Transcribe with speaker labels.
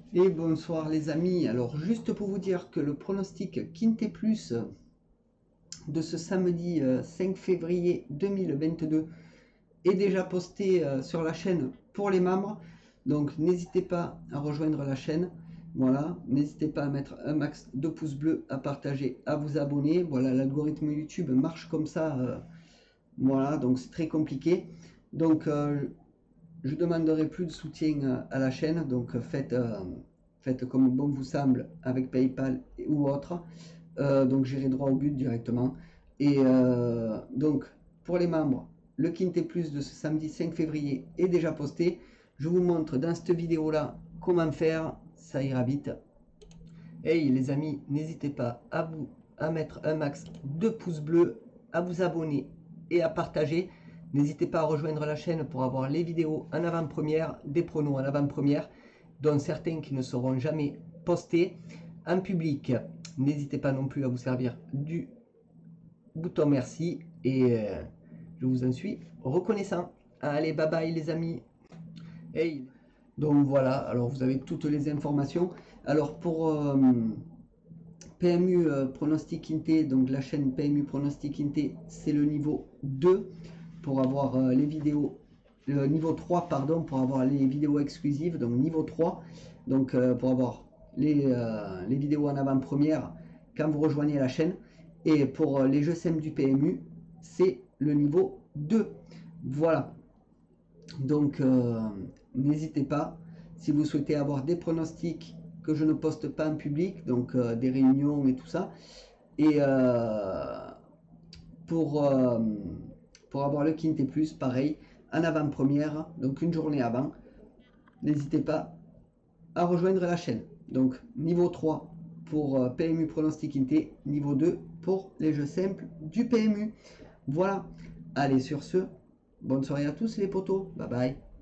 Speaker 1: Et bonsoir les amis, alors juste pour vous dire que le pronostic Quintet Plus de ce samedi 5 février 2022 est déjà posté sur la chaîne pour les membres, donc n'hésitez pas à rejoindre la chaîne, voilà, n'hésitez pas à mettre un max de pouces bleus, à partager, à vous abonner, voilà, l'algorithme YouTube marche comme ça, voilà, donc c'est très compliqué, donc je demanderai plus de soutien à la chaîne, donc faites comme bon vous semble avec PayPal ou autre. Donc j'irai droit au but directement. Et donc pour les membres, le Quintet Plus de ce samedi 5 février est déjà posté. Je vous montre dans cette vidéo là comment faire, ça ira vite. Hey les amis, n'hésitez pas à mettre un max de pouces bleus, à vous abonner et à partager. N'hésitez pas à rejoindre la chaîne pour avoir les vidéos en avant-première, des pronos en avant-première, dont certains qui ne seront jamais postés en public. N'hésitez pas non plus à vous servir du bouton merci et je vous en suis reconnaissant. Allez, bye bye les amis. Hey. Donc voilà, alors vous avez toutes les informations. Alors pour PMU Pronostic Quintet, donc la chaîne PMU Pronostic Quintet, c'est le niveau 2 pour avoir les vidéos, le niveau 3 pardon, pour avoir les vidéos exclusives, donc niveau 3, donc pour avoir les vidéos en avant-première quand vous rejoignez la chaîne. Et pour les jeux simples du PMU, c'est le niveau 2. Voilà. Donc n'hésitez pas, si vous souhaitez avoir des pronostics que je ne poste pas en public, donc des réunions et tout ça, et pour, euh, pour avoir le Quintet Plus, pareil, en avant-première, donc une journée avant, n'hésitez pas à rejoindre la chaîne. Donc niveau 3 pour PMU Pronostic Quintet, niveau 2 pour les jeux simples du PMU. Voilà, allez sur ce, bonne soirée à tous les potos, bye bye.